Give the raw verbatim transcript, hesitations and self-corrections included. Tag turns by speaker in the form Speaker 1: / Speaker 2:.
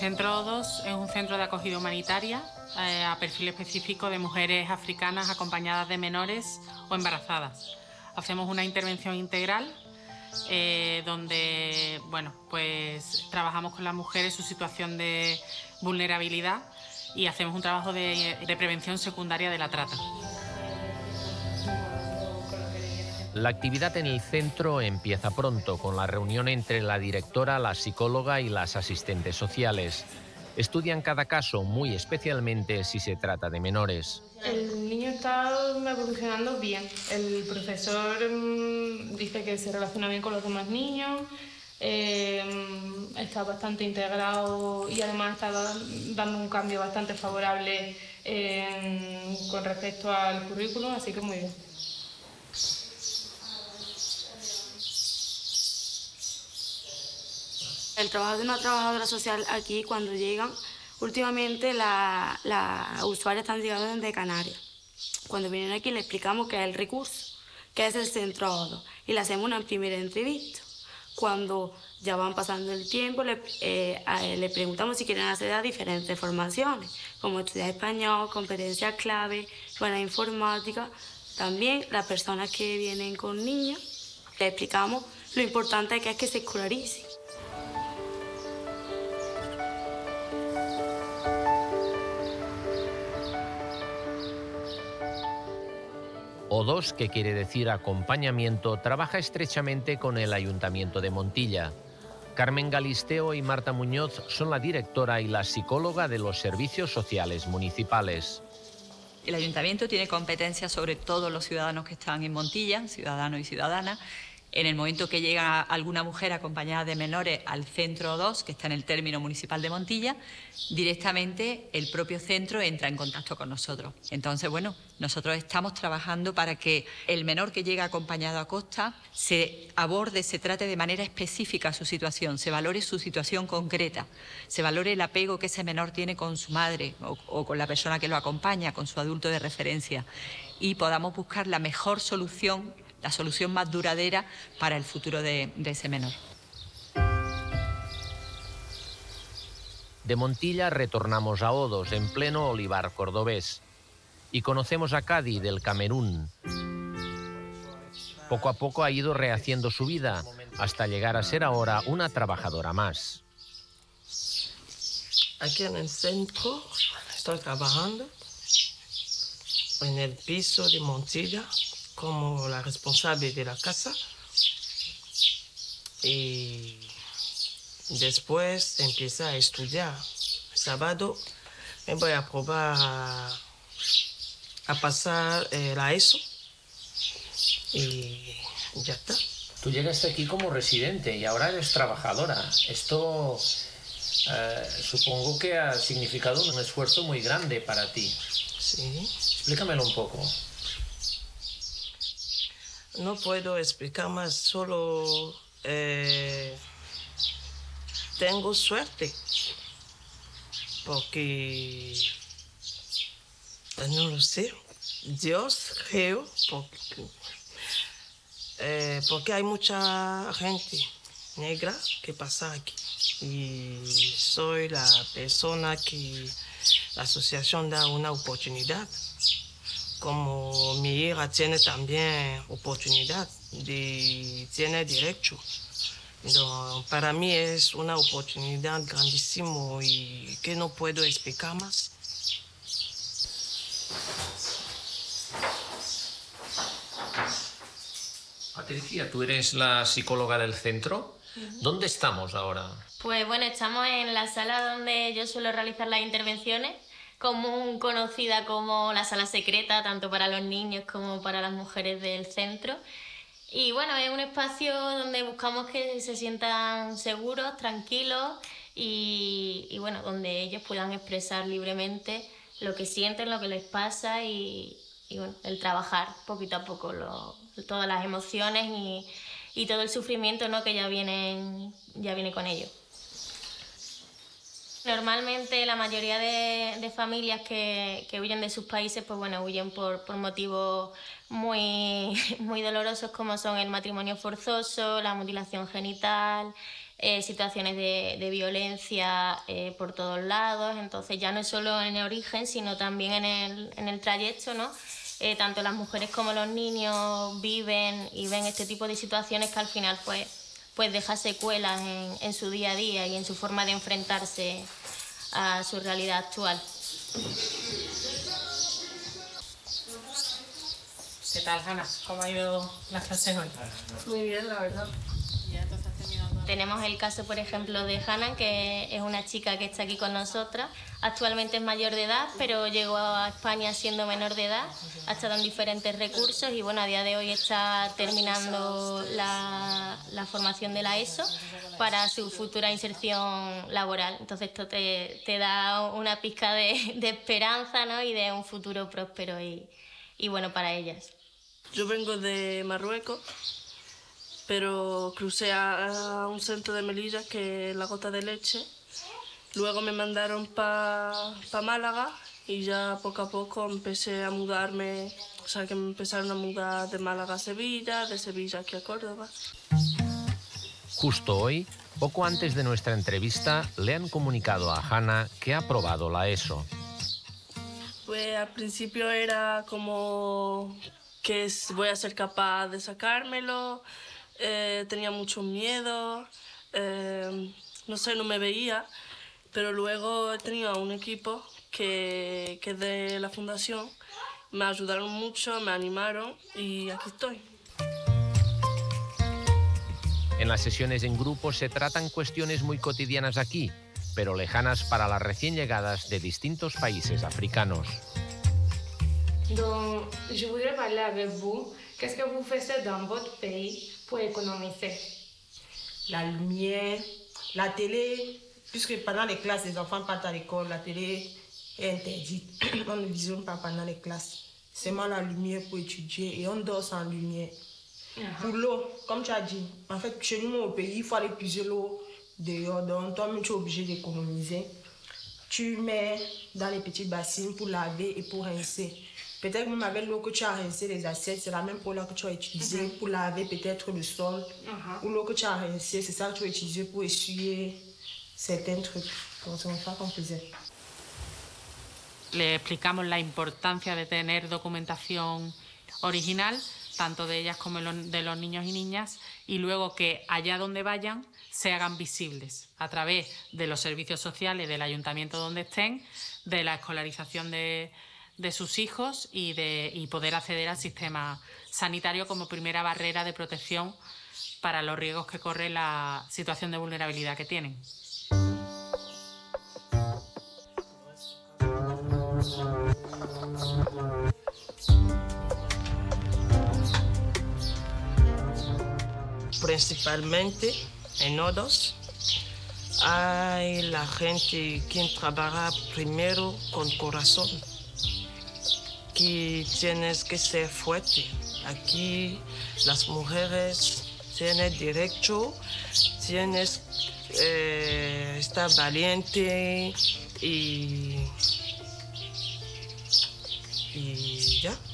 Speaker 1: Centro dos es un centro de acogida humanitaria eh, a perfil específico de mujeres africanas acompañadas de menores o embarazadas. Hacemos una intervención integral eh, donde bueno, pues, trabajamos con las mujeres su situación de vulnerabilidad y hacemos un trabajo de, de prevención secundaria de la trata.
Speaker 2: La actividad en el centro empieza pronto, con la reunión entre la directora, la psicóloga y las asistentes sociales. Estudian cada caso, muy especialmente si se trata de menores.
Speaker 3: El niño está evolucionando bien. El profesor mmm, dice que se relaciona bien con los demás niños, eh, está bastante integrado y además está dando un cambio bastante favorable eh, con respecto al currículum, así que muy bien.
Speaker 4: El trabajo de una trabajadora social aquí, cuando llegan, últimamente las la usuarias están llegando desde Canarias. Cuando vienen aquí le explicamos qué es el recurso, qué es el centro dos y le hacemos una primera entrevista. Cuando ya van pasando el tiempo, le, eh, le preguntamos si quieren acceder a diferentes formaciones, como estudiar español, competencias clave, buena informática. También las personas que vienen con niños, le explicamos lo importante que es que se escolaricen.
Speaker 2: O dos, que quiere decir acompañamiento, trabaja estrechamente con el Ayuntamiento de Montilla. Carmen Galisteo y Marta Muñoz son la directora y la psicóloga de los servicios sociales municipales.
Speaker 5: El Ayuntamiento tiene competencia sobre todos los ciudadanos que están en Montilla, ciudadanos y ciudadanas. En el momento que llega alguna mujer acompañada de menores al centro dos, que está en el término municipal de Montilla, directamente el propio centro entra en contacto con nosotros. Entonces, bueno, nosotros estamos trabajando para que el menor que llega acompañado a Costa se aborde, se trate de manera específica su situación, se valore su situación concreta, se valore el apego que ese menor tiene con su madre o, o con la persona que lo acompaña, con su adulto de referencia, y podamos buscar la mejor solución, la solución más duradera para el futuro de, de ese menor.
Speaker 2: De Montilla retornamos a Odos, en pleno olivar cordobés, y conocemos a Cadi, del Camerún. Poco a poco ha ido rehaciendo su vida, hasta llegar a ser ahora una trabajadora más.
Speaker 6: Aquí en el centro estoy trabajando en el piso de Montilla como la responsable de la casa, y después empecé a estudiar. El sábado me voy a probar a, a pasar eh, la ESO y ya está.
Speaker 2: Tú llegaste aquí como residente y ahora eres trabajadora. Esto eh, supongo que ha significado un esfuerzo muy grande para ti.
Speaker 6: Sí.
Speaker 2: Explícamelo un poco.
Speaker 6: No puedo explicar más, solo eh, tengo suerte, porque no lo sé, Dios creo, porque, eh, porque hay mucha gente negra que pasa aquí y soy la persona que la asociación da una oportunidad. Como mi hija tiene también oportunidad, de, tiene derecho. Entonces, para mí es una oportunidad grandísima y que no puedo explicar más.
Speaker 2: Patricia, tú eres la psicóloga del centro. Uh-huh. ¿Dónde estamos ahora?
Speaker 7: Pues bueno, estamos en la sala donde yo suelo realizar las intervenciones, común conocida como la sala secreta, tanto para los niños como para las mujeres del centro. Y bueno, es un espacio donde buscamos que se sientan seguros, tranquilos y, y bueno, donde ellos puedan expresar libremente lo que sienten, lo que les pasa y, y bueno, el trabajar poquito a poco lo, todas las emociones y, y todo el sufrimiento, ¿no?, que ya, vienen, ya viene con ello. Normalmente la mayoría de, de familias que, que huyen de sus países, pues bueno, huyen por, por motivos muy, muy dolorosos como son el matrimonio forzoso, la mutilación genital, eh, situaciones de, de violencia eh, por todos lados. Entonces ya no es solo en el origen, sino también en el, en el trayecto, ¿no? Eh, tanto las mujeres como los niños viven y ven este tipo de situaciones que al final pues, pues deja secuelas en, en su día a día y en su forma de enfrentarse a su realidad actual.
Speaker 1: ¿Qué tal, Hanna? ¿Cómo ha ido las clases hoy?
Speaker 6: Muy bien, la verdad.
Speaker 7: Tenemos el caso, por ejemplo, de Hanna, que es una chica que está aquí con nosotras. Actualmente es mayor de edad, pero llegó a España siendo menor de edad. Ha estado en diferentes recursos y bueno, a día de hoy está terminando la, la formación de la ESO para su futura inserción laboral. Entonces esto te, te da una pizca de, de esperanza, ¿no? Y de un futuro próspero y, y bueno para ellas.
Speaker 6: Yo vengo de Marruecos, pero crucé a un centro de Melilla, que es La Gota de Leche. Luego me mandaron para pa Málaga y ya poco a poco empecé a mudarme, o sea que me empezaron a mudar de Málaga a Sevilla, de Sevilla aquí a Córdoba.
Speaker 2: Justo hoy, poco antes de nuestra entrevista, le han comunicado a Hanna que ha aprobado la ESO.
Speaker 6: Pues al principio era como que voy a ser capaz de sacármelo. Eh, tenía mucho miedo, eh, no sé, no me veía, pero luego he tenido un equipo que, que es de la fundación, me ayudaron mucho, me animaron y aquí estoy.
Speaker 2: En las sesiones en grupo se tratan cuestiones muy cotidianas aquí, pero lejanas para las recién llegadas de distintos países africanos.
Speaker 3: Donc, je voudrais parler avec vous. Qu'est-ce que vous faites dans votre pays pour économiser?
Speaker 8: La lumière, la télé, puisque pendant les classes, les enfants partent à l'école, la télé est interdite. On ne visionne pas pendant les classes. C'est seulement la lumière pour étudier et on dort sans lumière. Uh-huh. Pour l'eau, comme tu as dit, en fait, chez nous au pays, il faut aller puiser l'eau dehors. Donc, toi-même, tu es obligé d'économiser. Tu mets dans les petites bassines pour laver et pour rincer. Peut-être même avec l'eau que tu as rincé les assiettes, c'est la même eau là que tu as utilisée uh-huh. pour laver peut-être le sol. Uh-huh. Ou l'eau que tu as rincée, c'est ça que tu as utilisé pour essuyer certains trucs. Donc c'est comme ça qu'on faisait.
Speaker 1: Le explicamos la importancia de tener documentación original, tanto de ellas como de los niños y niñas, y luego que allá donde vayan se hagan visibles a través de los servicios sociales del ayuntamiento donde estén, de la escolarización de de sus hijos y, de, y poder acceder al sistema sanitario como primera barrera de protección para los riesgos que corre la situación de vulnerabilidad que tienen.
Speaker 6: Principalmente en nodos hay la gente que trabaja primero con corazón, que tienes que ser fuerte. Aquí las mujeres tienen derecho, tienes eh, estar valiente y, y ya.